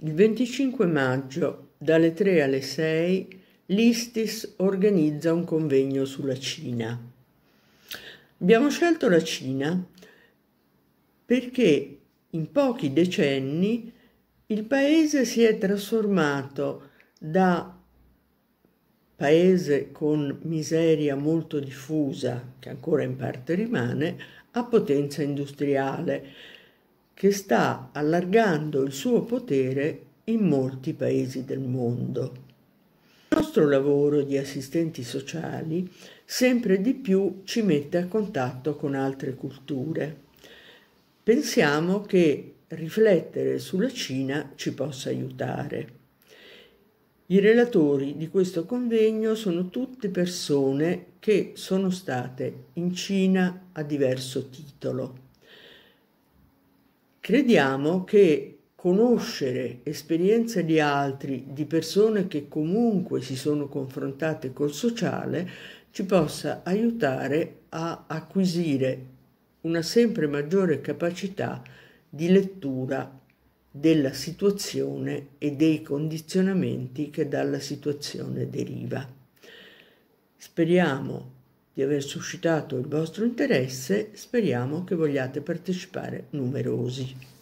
Il 25 maggio, dalle 3 alle 6, l'ISTIS organizza un convegno sulla Cina. Abbiamo scelto la Cina perché in pochi decenni il paese si è trasformato da paese con miseria molto diffusa, che ancora in parte rimane, a potenza industriale, che sta allargando il suo potere in molti paesi del mondo. Il nostro lavoro di assistenti sociali sempre di più ci mette a contatto con altre culture. Pensiamo che riflettere sulla Cina ci possa aiutare. I relatori di questo convegno sono tutte persone che sono state in Cina a diverso titolo. Crediamo che conoscere esperienze di altri, di persone che comunque si sono confrontate col sociale, ci possa aiutare a acquisire una sempre maggiore capacità di lettura della situazione e dei condizionamenti che dalla situazione deriva. Speriamo di aver suscitato il vostro interesse, speriamo che vogliate partecipare numerosi.